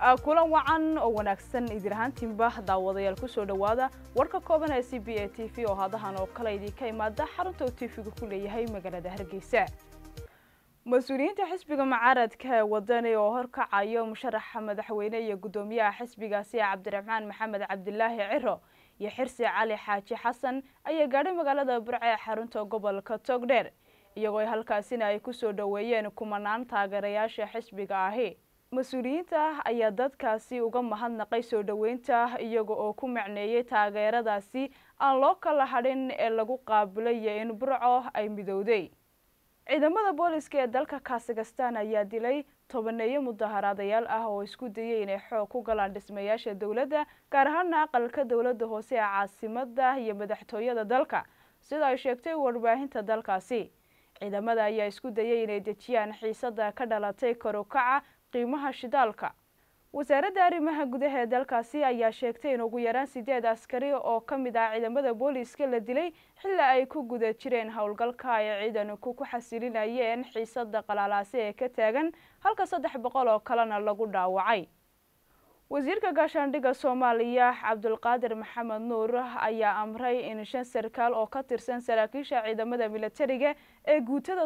kulan wacan oo wanaagsan idin ahaantiinba daawadayaal ku soo dhawaada warka kooban ee CBA TV oo hadahan oo kale idinka imaada xarunta TV-ga ku leeyahay magaalada Hargeysa. Mas'uuliyiinta xisbiga mucaaradka wadani oo horkacayo musharaxa madaxweyne iyo gudoomiyaha xisbigaasi Cabdiraxmaan Maxamed Cabdilaahi Ciro iyo Xirsi Cali Xaaji Xasan ayaa gaadhay magaalada Burco ee xarunta gobolka Togdheer iyagoo halkaasina ay ku soo dhaweeyeen kumanaan taageerayaasha xisbiga ahi. Mas'uuliyiinta ayaa dadkaasi uga mahadnaqay soo dhaweynta iyaga oo ku macneeyay taageeradaasi aan loo kala hadhin ee lagu qaabilay in Burco ay midowday. ciidamada booliska ee dalka Kazakhstan ayaa dilay tobaneeyo mudaharaadayaal ah oo isku dayay inay xoog ku galaan dhismayaasha dawladda gaar ahaan aqalka dawladda hoose ee caasimadda iyo madaxtooyada dalka sida ay sheegtay warbaahinta dalkaasi. ciidamada ayaa isku dayay inay dejiyaan xiisada ka dhalatay kor u kaca qiimaha shidaalka. wasaaradda arrimaha gudaha ee dalkaasi ayaa sheegtay in ugu yaraan 8 askari oo ka mid ah ciidamada booliska la dilay xilli ay ku guda jireen howlgalka ay ciidanku ku xasilinayeen xiisada qalalaase ee ka taagan halka 300 oo kalena lagu dhaawacay. wasiirka gaashaandhigga Soomaaliya Cabdulqaadir Maxamed Nuur ayaa amray in 5 sarkaal oo ka tirsan saraakiisha ciidamada militariga ee guutada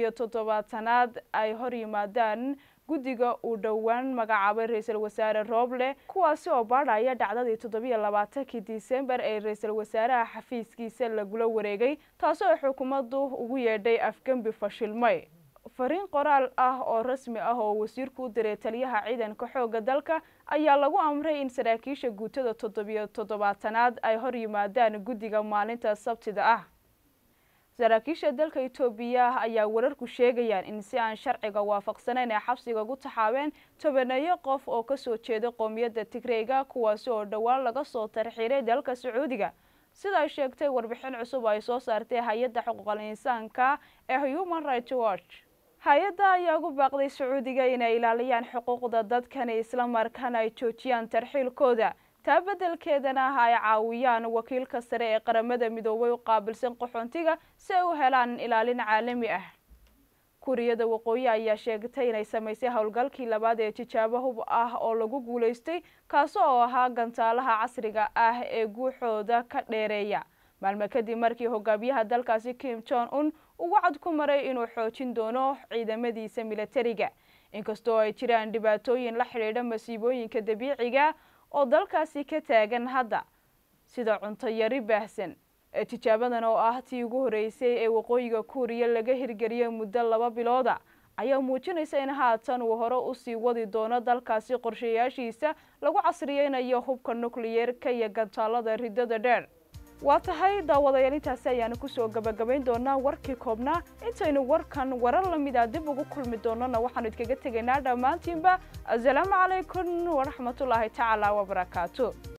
77aad ay hor yimaadaan guddiga uu dhawaan magacaabay ra'iisul wasaare Roble kuwaasi oo baadhaya dhacdadii 27 Diseembar ee ra'iisul wasaaraha xafiiskiisa lagula wareegay taasoo xukuumaddu ugu yeedhay afgambi fashilmay. fariin qoraal ah oo rasmi ah oo wasiirku u diray taliyaha ciidanka xoogga dalka ayaa lagu amray in saraakiisha guutada 77aad ay hor yimaadaan guddiga maalinta Sabtida ah. saraakiisha dalka Itoobiya ayaa wararku sheegayaan in si aan sharciga waafaqsanayn ay xabsiga ugu taxaabeen tobaneeyo qof oo ka soo jeeda qoomiyadda Tigreega kuwaas oo dhawaan laga soo tarxiiray dalka Sacuudiga sida ay sheegtay warbixin cusub ay soo saartay hay'adda xuquuqul insaanka ee Human Rights Watch. hay'adda ayaa ugu baaqday Sacuudiga inay ilaaliyaan xuquuqda dadkan isla markaana ay joojiyaan tarxiilkooda taa beddelkeedana ay caawiyaan wakiilka sare ee qaramada midoobay u qaabilsan qaxoontiga si ay u helaan ilaalin caalami ah. Kuuriyada Waqooyi ayaa sheegtay inay samaysay howlgalkii labaad ee tijaabo hub ah oo lagu guuleystay kaas oo ahaa gantaalaha casriga ah ee guuxooda ka dheereeya maalmo kadib markii hogaamiyaha dalkaasi Kim Jong Un uu wacd ku maray inuu xoojin doono ciidamadiisa militariga inkastoo ay jiraan dhibaatooyin la xiriira masiibooyinka dabiiciga oo dalkaasi ka taagan hadda sida cunto yari baahsan. tijaabadan oo ah tii ugu horeysay ee waqooyiga Kuuriya laga hirgeliyay muddo 2 bilood ayaa muujinaysa in haatan uu hore u sii wadi doono dalkaasi qorshayaashiisa lagu casriyeynayo hubka nukliyeerka iyo gantaalada ridada dheer. waa tahay daawadayaal intaasi ayaanu ku soo gabagabayn doonaa warkii koobnaa intaynu warkan warar la mid ah dib ugu kulmi doonana waxaanu idinkaga tegaynaa dhammaantiinba assalaamu calaykum waraxmatullaahi tacaala wabarakaatu.